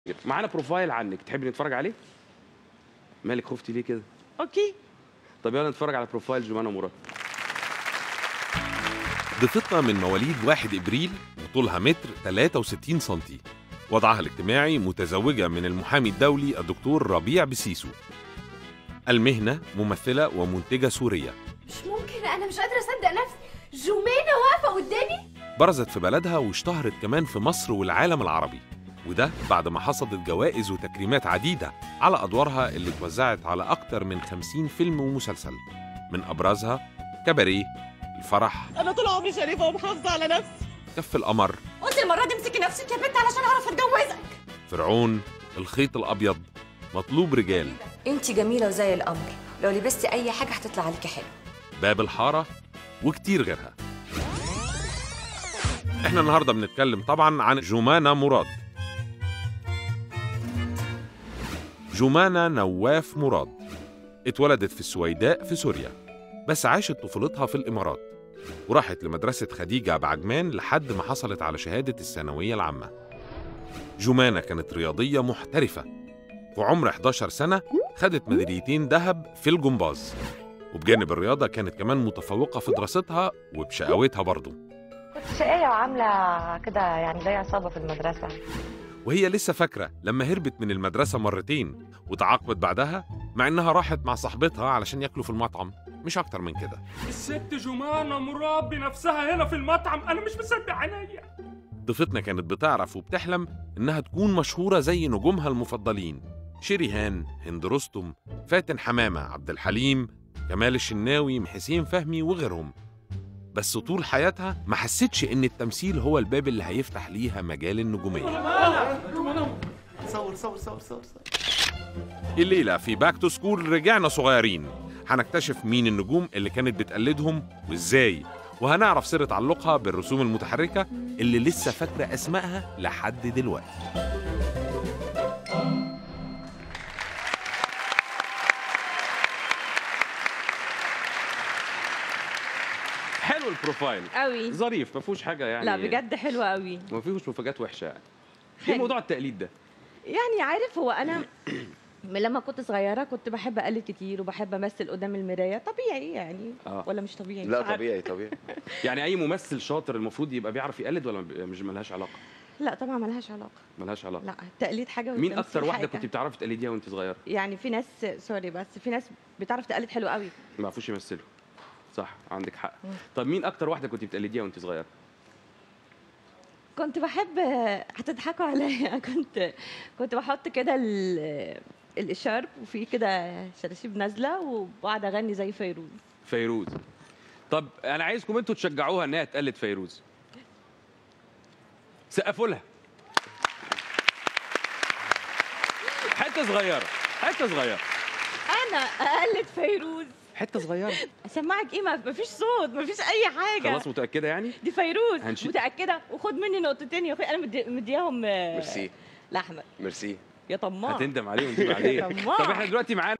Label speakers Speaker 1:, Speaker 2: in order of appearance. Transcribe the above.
Speaker 1: معانا بروفايل عنك، تحبي نتفرج عليه؟ مالك خفتي ليه كده؟
Speaker 2: اوكي.
Speaker 1: طب يلا نتفرج على بروفايل جمانة مراد.
Speaker 3: ضيفتنا من مواليد 1 ابريل وطولها متر 63 سنتي. وضعها الاجتماعي متزوجة من المحامي الدولي الدكتور ربيع بسيسو. المهنة ممثلة ومنتجة سورية.
Speaker 4: مش ممكن، انا مش قادره اصدق نفسي. جمانة واقفه قدامي.
Speaker 3: برزت في بلدها واشتهرت كمان في مصر والعالم العربي، وده بعد ما حصدت جوائز وتكريمات عديدة على أدوارها اللي اتوزعت على أكتر من 50 فيلم ومسلسل، من أبرزها كباريه، الفرح،
Speaker 2: انا طول عمري شريفه ومحافظه على نفسي.
Speaker 3: كف القمر،
Speaker 4: قلت المره دي امسكي نفسك يا بنت علشان اعرف اتجوزك.
Speaker 3: فرعون، الخيط الأبيض، مطلوب رجال،
Speaker 5: انتي جميلة وزي القمر، لو لبستي أي حاجة هتطلع عليكي حلو.
Speaker 3: باب الحارة، وكتير غيرها. احنا النهاردة بنتكلم طبعا عن جمانة مراد. جمانة نواف مراد اتولدت في السويداء في سوريا، بس عاشت طفولتها في الإمارات، وراحت لمدرسة خديجة بعجمان لحد ما حصلت على شهادة الثانوية العامة. جمانة كانت رياضية محترفة، في عمر 11 سنة خدت ميداليتين ذهب في الجمباز، وبجانب الرياضة كانت كمان متفوقة في دراستها وبشقاوتها برضه.
Speaker 6: كنت شقية وعاملة كده يعني زي عصابة في المدرسة.
Speaker 3: وهي لسه فاكرة لما هربت من المدرسة مرتين وتعاقبت بعدها، مع إنها راحت مع صاحبتها علشان ياكلوا في المطعم، مش أكتر من كده.
Speaker 7: الست جمانة مراد بنفسها هنا في المطعم، أنا مش مصدق عينيا.
Speaker 3: ضيفتنا كانت بتعرف وبتحلم إنها تكون مشهورة زي نجومها المفضلين: شريهان، هند رستم، فاتن حمامة، عبد الحليم، كمال الشناوي، حسين فهمي وغيرهم. بس طول حياتها ما حسيتش إن التمثيل هو الباب اللي هيفتح ليها مجال النجومية.
Speaker 7: صور.
Speaker 3: الليلة في باك تو سكول رجعنا صغيرين، هنكتشف مين النجوم اللي كانت بتقلدهم وإزاي، وهنعرف سر تعلقها بالرسوم المتحركة اللي لسه فاكرة أسمائها لحد دلوقتي.
Speaker 1: حلو البروفايل
Speaker 2: قوي.
Speaker 1: ظريف، ما فيهوش حاجه يعني.
Speaker 2: لا بجد حلوه قوي.
Speaker 1: ما فيهوش مفاجآت وحشه يعني. ايه
Speaker 2: حلو.
Speaker 1: موضوع التقليد ده؟
Speaker 2: يعني عارف، هو انا من لما كنت صغيره كنت بحب اقلد كتير وبحب امثل قدام المرايه، طبيعي يعني. ولا مش طبيعي؟
Speaker 1: لا
Speaker 2: مش عارفة.
Speaker 1: طبيعي. يعني اي ممثل شاطر المفروض يبقى بيعرف يقلد، ولا مش ملهاش علاقه؟
Speaker 2: لا طبعا ملهاش علاقه.
Speaker 1: ملهاش علاقه.
Speaker 2: لا التقليد حاجه
Speaker 1: مين
Speaker 2: والتمثيل
Speaker 1: اكتر واحده
Speaker 2: حاجة.
Speaker 1: كنت بتعرفي تقلديها وانت صغيره؟
Speaker 2: يعني في ناس، سوري بس في ناس بتعرف تقلد حلو قوي.
Speaker 1: ما يعرفوش يمثلوا. صح، عندك حق. طب مين اكتر واحده كنت بتقلديها وانت صغيره؟
Speaker 2: كنت بحب، هتضحكوا عليا، كنت بحط كده الاشارب وفي كده شراشيب نازله وبقعد اغني زي
Speaker 1: فيروز. طب انا عايزكم انتوا تشجعوها انها تقلد فيروز. سقفوا لها. حته صغيره.
Speaker 2: انا اقلد فيروز.
Speaker 1: حته صغيره.
Speaker 2: اسمعك ايه؟ ما فيش صوت، ما فيش اي حاجه.
Speaker 1: خلاص متاكده يعني؟
Speaker 2: دي فيروز. متاكده، وخد مني نقطتين يا اخي، انا مدياهم
Speaker 1: ميرسي.
Speaker 2: لاحمد.
Speaker 1: ميرسي.
Speaker 2: يا طماع.
Speaker 1: هتندم عليهم دي بعدين. طب احنا دلوقتي معانا